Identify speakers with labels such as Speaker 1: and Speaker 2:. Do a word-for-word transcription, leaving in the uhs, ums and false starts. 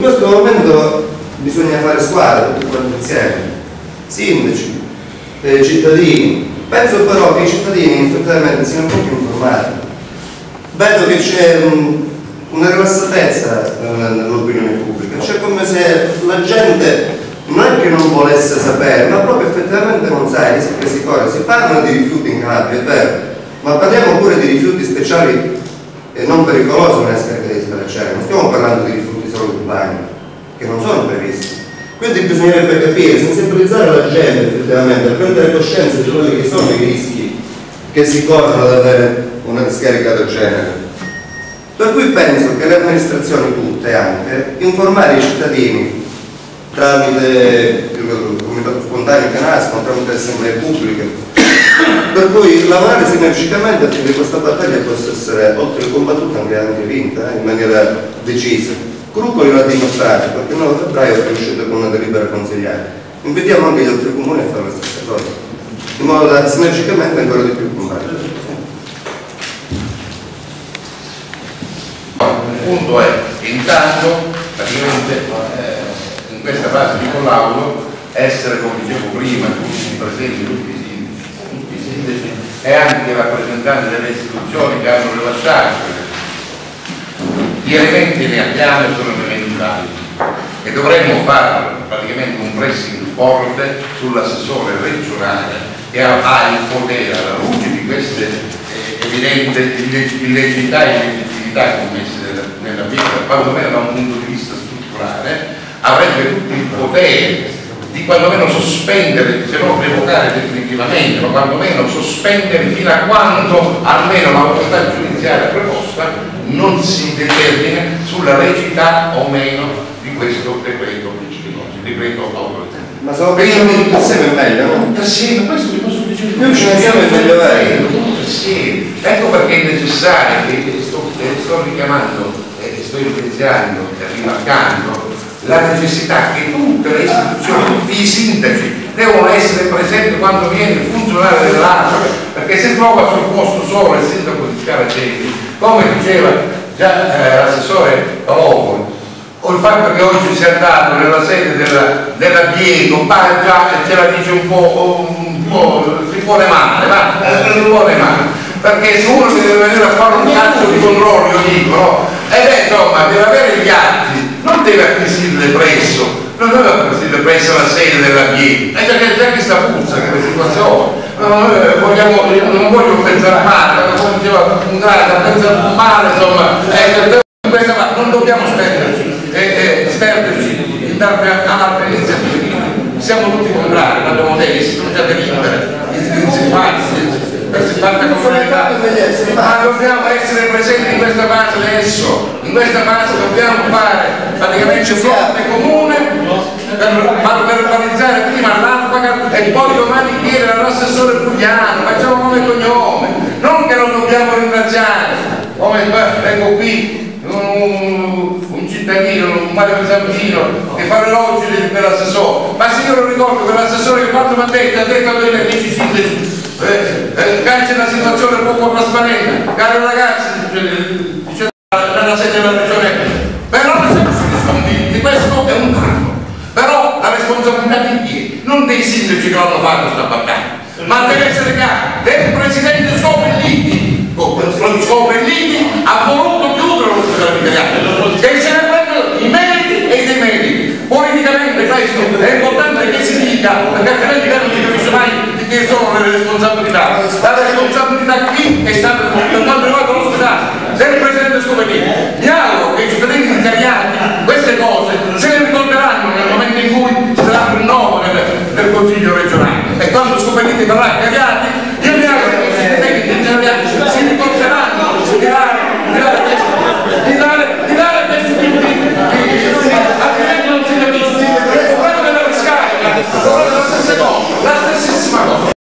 Speaker 1: In questo momento bisogna fare squadra tutti quanti insieme, sindaci, eh, cittadini. Penso però che i cittadini effettivamente siano un po' informati. Vedo che c'è un, una rilassatezza nell'opinione pubblica, cioè come se la gente non è che non volesse sapere, ma proprio effettivamente non sa che si corre. Si parla di rifiuti in Calabria, è vero, ma parliamo pure di rifiuti speciali e non pericolosi nella scarica di Spalaccere. Non stiamo parlando di rifiuti solo urbani, che non sono previsti. Quindi bisognerebbe capire, sensibilizzare la gente effettivamente, a prendere coscienza di quelli che sono i rischi che si corrono ad avere una discarica del genere. Per cui penso che le amministrazioni tutte anche informare i cittadini tramite il comitato spontaneo che nascono, tramite assemblee pubbliche, per cui lavorare sinergicamente affinché questa battaglia possa essere oltre che combattuta anche, anche vinta eh, in maniera decisa. Crucoli l'ha dimostrato, perché il nove febbraio è uscito con una delibera consigliare. Invitiamo anche gli altri comuni a fare la stessa cosa, in modo da sinergicamente ancora di più combattere.
Speaker 2: Il punto è che intanto praticamente eh, in questa fase di collaudo essere, come dicevo prima, tutti presenti, tutti i sindaci, tutti i sindaci e anche i rappresentanti delle istituzioni che hanno rilasciato. Gli elementi ne abbiamo e sono elementi validi e dovremmo fare praticamente un pressing forte sull'assessore regionale che ha, ha il potere, alla luce di queste eh, evidenti illegità e illegittimità commesse nella, nella vita, quantomeno da un punto di vista strutturale, avrebbe tutto il potere di quantomeno sospendere, se non revocare definitivamente, ma quantomeno sospendere fino a quando almeno l'autorità giudiziaria preposta non si determina sulla legittimità o meno di questo decreto, il decreto autorità.
Speaker 1: Ma sono prima tutti assieme è meglio, no?
Speaker 2: Tutti assieme, questo vi posso dire.
Speaker 1: Più ce ne siamo è meglio è.
Speaker 2: Tutti assieme. Ecco perché è necessario, che sto, sto richiamando e sto evidenziando e rimarcando la necessità che tutte le istituzioni, tutti i sindaci devono essere presenti quando viene il funzionario dell'A N A, perché se trova sul posto solo il sindaco di Scaracelli, come diceva già eh, l'assessore Paolo, o il fatto che oggi sia andato nella sede della, della Diego, ma già ce la dice un po', un po' si vuole male, ma si vuole male, perché se uno deve venire a fare un cazzo di controllo, io dico, no? E beh, insomma, deve avere gli atti, non deve acquisirle presso, non deve acquisirle presso la sede della Diego, e già che, già che sta puzza in questa situazione. No, vogliamo, non voglio pensare male, come diceva un grande, pensare male, insomma, eh, questa, non dobbiamo spenderci, eh, eh, spenderci in altre iniziative. Siamo tutti contrari, l'abbiamo detto, si sono già delibere, si fa, si fa la comunità, ma dobbiamo essere presenti in questa fase adesso, in questa fase dobbiamo fare praticamente fronte comune per, per organizzare prima l'Arpaga e poi domani chiedere all'assessore Pugliano, facciamo nome e cognome, non che non dobbiamo ringraziare, come vengo qui un, un cittadino, un Mario Zampino che fa l'elogio dell'assessore, ma se io lo ricordo che l'assessore che quando mi ha detto, ha detto a noi amici sindaci, eh, eh, c'è una situazione poco trasparente, cari ragazzi, dice nella sede della regione, però non siamo convinti, questo è un dato, però la responsabilità di chi? Non dei sindaci che l'hanno fatto questa battaglia, ma deve essere chiaro, del presidente Scopelliti, Scopelliti ha voluto chiudere l'ospedale italiano, che se ne prendono i medici e i dei medici. Politicamente questo è importante che si dica, perché altrimenti non si capisce mai di che sono le responsabilità. La responsabilità qui è stata per quanto riguarda l'ospedale del presidente Scopelliti. Mi auguro che i cittadini italiani queste cose se ne ricorderanno nel momento in cui ci sarà un rinnovo del, del Consiglio regionale, e quando Scopelliti verrà